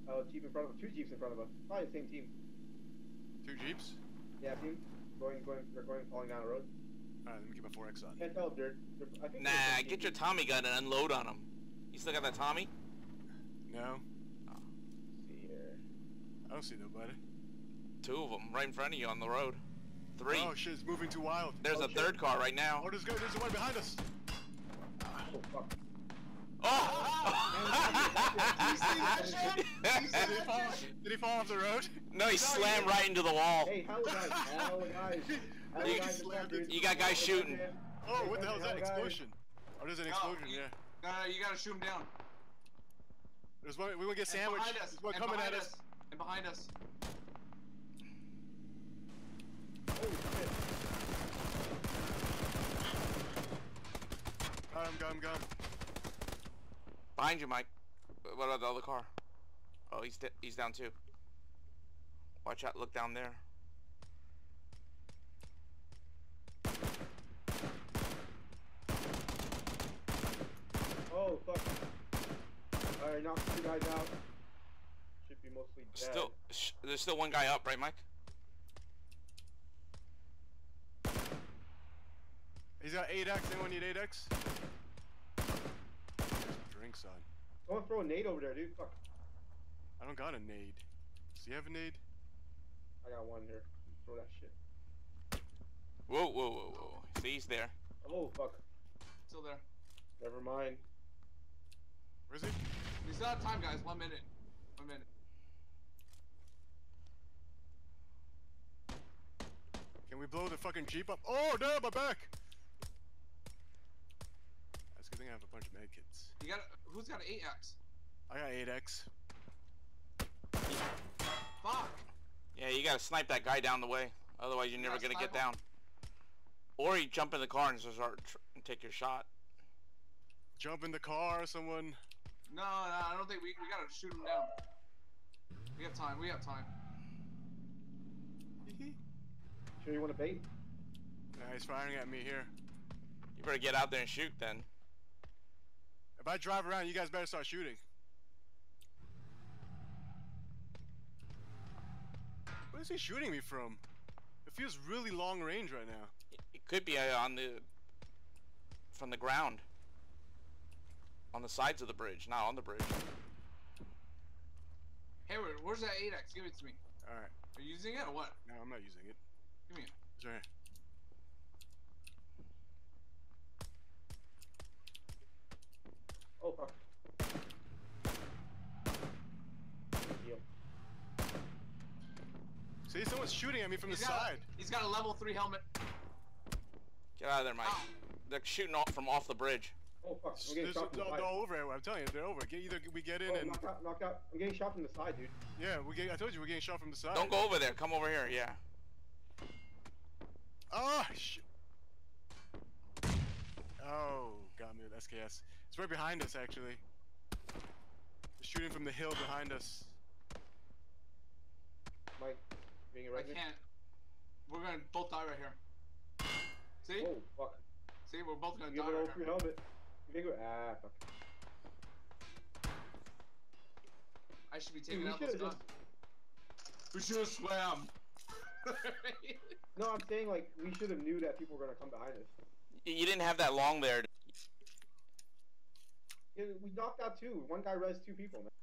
Jeep in front of us. Two Jeeps in front of us. Probably the same team. Two Jeeps? Yeah, team. They're falling down the road. Alright, let me get my 4X on. Can't tell if I think Nah, get your Tommy gun and unload on him. You still got that Tommy? No. Let's see here. I don't see nobody. Two of them right in front of you on the road. Three. Oh shit, it's moving too wild. There's a third car right now. Oh, there's one behind us. Oh, fuck. Oh! Did he fall off the road? No, he slammed right into the wall. Hey, hell guys. You got guys shooting. Oh, what the hell is that? Explosion. Oh, there's an explosion, yeah. You gotta shoot him down. There's one, we wanna get sandwiched. Behind us. There's one coming at us. And behind us. Got him. Behind you, Mike. What about the other car? Oh, he's down too. Watch out, look down there. Oh, fuck. Alright, knocked two guys out. Should be mostly dead. There's still one guy up, right, Mike? He's got 8X. Anyone need 8X? Drinks on. Don't throw a nade over there, dude. Fuck. I don't got a nade. Does he have a nade? I got one here. Throw that shit. Whoa. See, he's there. Oh, fuck. Still there. Never mind. Where is he? We still have time, guys. 1 minute. 1 minute. Can we blow the fucking Jeep up? Oh, no, my back! That's a good thing I have a bunch of medkits. Who's got an 8X? I got 8X. Fuck! Yeah, you gotta snipe that guy down the way. Otherwise, you're never gonna get down. Or you jump in the car and just and take your shot. Jump in the car, someone. No, I don't think we gotta shoot him down. We have time. Sure you want to bait? Nah, he's firing at me here. You better get out there and shoot then. If I drive around, you guys better start shooting. Where is he shooting me from? It feels really long range right now. It could be from the ground. On the sides of the bridge, not on the bridge. Hayward, where's that 8X? Give it to me. Alright. Are you using it or what? No, I'm not using it. Give me it. It's right here. Oh, fuck. Yep. See, someone's shooting at me from the side. He's got a level 3 helmet. Get out of there, Mike. Ow. They're shooting from off the bridge. Oh, fuck. I'm getting shot from the They're side. over. I'm telling you, they're over. Either we get in and... Knock out. I'm getting shot from the side, dude. Yeah, I told you we're getting shot from the side. Don't go over there. Come over here. Yeah. Oh, shit. Oh, got me with SKS. It's right behind us, actually. They're shooting from the hill behind us. Mike, being right I can't. We're gonna both die right here. See? Oh, fuck. See, we're both gonna Give die it right over here. your helmet. Fuck. I should be Dude, taking we out this should've gun. We should have swam. No, I'm saying, like, we should have knew that people were gonna come behind us. You didn't have that long there. Yeah, we knocked out two. One guy res two people, man.